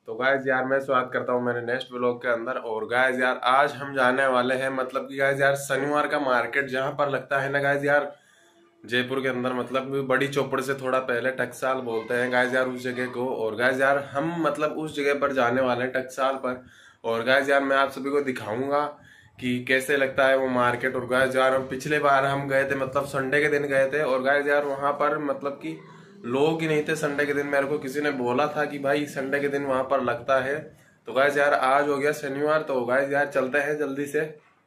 तो गाइस यार मैं स्वागत करता हूँ मेरे नेक्स्ट व्लॉग के अंदर। और गाइस यार आज हम जाने वाले हैं मतलब कि गाइस यार शनिवार का मार्केट जहाँ पर लगता है ना गाइस यार जयपुर के अंदर, मतलब बड़ी चौपड़ से थोड़ा पहले टकसाल बोलते हैं गाइस यार उस जगह को। और गाइस यार हम मतलब उस जगह पर जाने वाले हैं टकसाल पर। और गाइस यार मैं आप सभी को दिखाऊंगा कि कैसे लगता है वो मार्केट। और गाइस यार हम पिछले बार हम गए थे मतलब संडे के दिन गए थे और गाइस यार वहाँ पर मतलब कि लोग ही नहीं थे संडे के दिन। मेरे को किसी ने बोला था कि भाई संडे के दिन वहां पर लगता है। तो गाइस यार आज हो गया शनिवार, तो गाइस यार चलते हैं जल्दी से।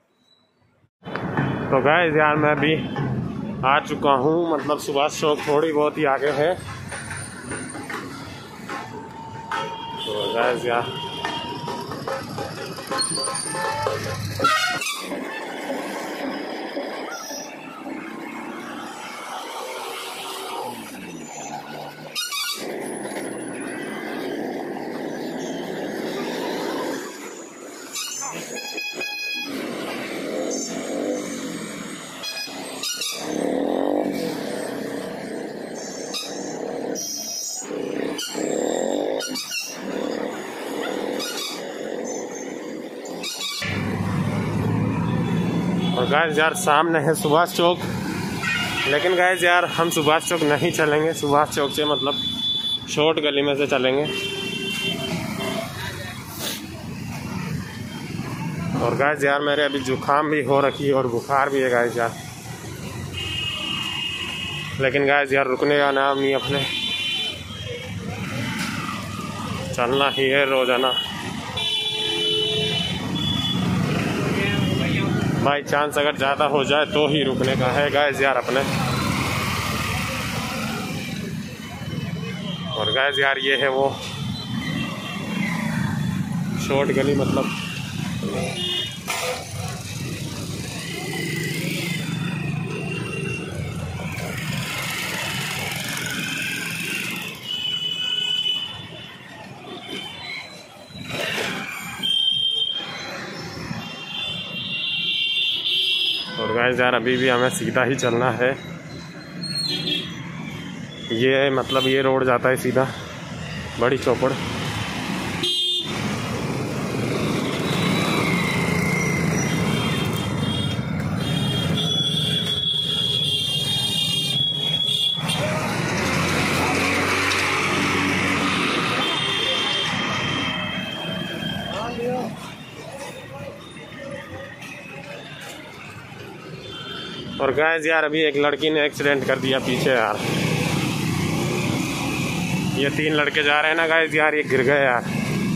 तो गाइस यार मैं भी आ चुका हूँ, मतलब सुभाष चौक थोड़ी बहुत ही आगे है। तो गाइस यार और गाइस यार सामने है सुभाष चौक, लेकिन गाइस यार हम सुभाष चौक नहीं चलेंगे। सुभाष चौक से मतलब शॉर्ट गली में से चलेंगे। और गाइस यार मेरे अभी जुकाम भी हो रखी है और बुखार भी है गाइस यार, लेकिन गाइस यार रुकने का नाम नहीं, अपने चलना ही है रोजाना। बाई चांस अगर ज़्यादा हो जाए तो ही रुकने का है गाइस यार अपने। और गाइस यार ये है वो शॉर्ट गली, मतलब और गाइस यार अभी भी हमें सीधा ही चलना है। ये मतलब ये रोड जाता है सीधा बड़ी चौपड़। और गाइस यार अभी एक लड़की ने एक्सीडेंट कर दिया पीछे यार। ये 3 लड़के जा रहे हैं ना गाइस यार, ये गिर गए यार।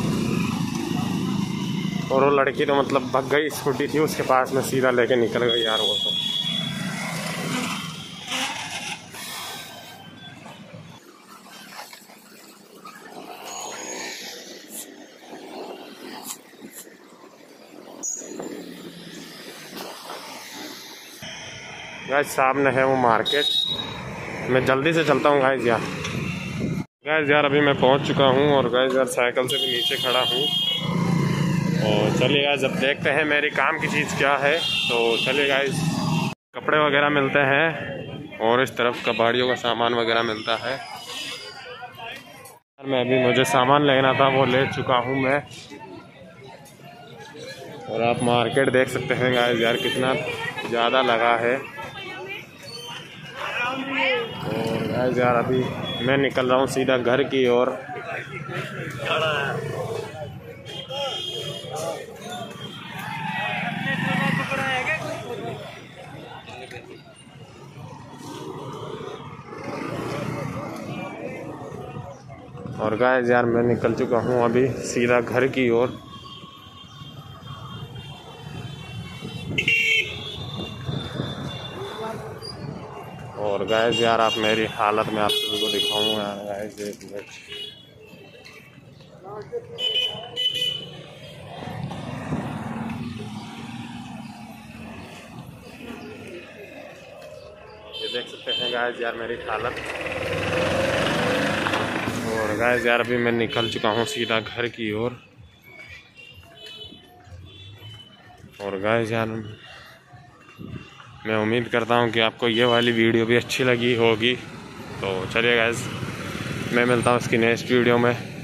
और वो लड़की तो मतलब भग गई, स्कूटी थी उसके पास में सीधा लेके निकल गई यार वो तो। गाइस सामने है वो मार्केट, मैं जल्दी से चलता हूँ गाइस यार। गाइस यार अभी मैं पहुँच चुका हूँ और गाइस यार साइकिल से भी नीचे खड़ा हूँ। और चलिए गाइस अब देखते हैं मेरी काम की चीज़ क्या है। तो चलिए गाइस, कपड़े वगैरह मिलते हैं और इस तरफ कबाड़ियों का सामान वगैरह मिलता है। मैं अभी मुझे सामान लेना था वो ले चुका हूँ मैं। और आप मार्केट देख सकते हैं गाइस यार कितना ज़्यादा लगा है। और गाइस यार अभी मैं निकल रहा हूँ सीधा घर की ओर। और गाइस यार मैं निकल चुका हूँ अभी सीधा घर की ओर। और गाइस यार आप मेरी हालत में आप सभी को दिखाऊंगा गाइस, एक मिनट। ये देख सकते हैं गाइस यार मेरी हालत। और गाइस यार अभी मैं निकल चुका हूँ सीधा घर की ओर। और गाइस यार मैं उम्मीद करता हूँ कि आपको ये वाली वीडियो भी अच्छी लगी होगी। तो चलिए गाइस मैं मिलता हूँ इसकी नेक्स्ट वीडियो में।